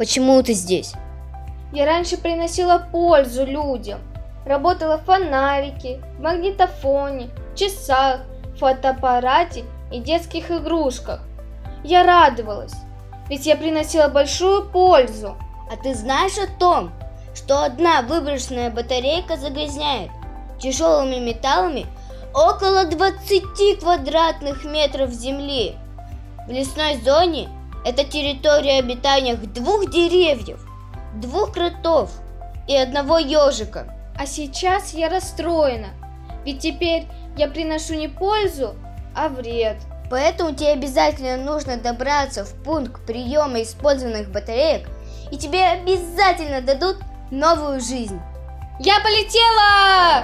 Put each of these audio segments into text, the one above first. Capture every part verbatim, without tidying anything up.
Почему ты здесь? Я раньше приносила пользу людям. Работала в фонарике, в магнитофоне, часах, фотоаппарате и детских игрушках. Я радовалась, ведь я приносила большую пользу. А ты знаешь о том, что одна выброшенная батарейка загрязняет тяжелыми металлами около двадцати квадратных метров земли? В лесной зоне это территория обитания двух деревьев, двух кротов и одного ежика. А сейчас я расстроена, ведь теперь я приношу не пользу, а вред. Поэтому тебе обязательно нужно добраться в пункт приема использованных батареек, и тебе обязательно дадут новую жизнь. Я полетела!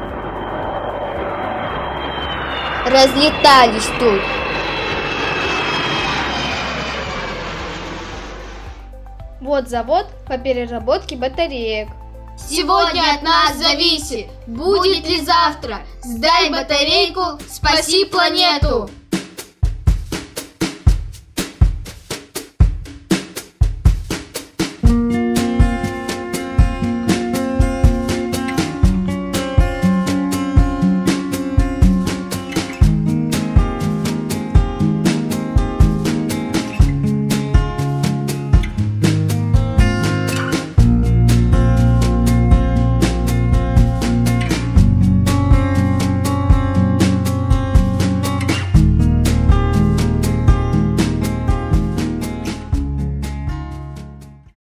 Разлетались тут. Вот завод по переработке батареек. Сегодня от нас зависит, будет ли завтра. Сдай батарейку, спаси планету.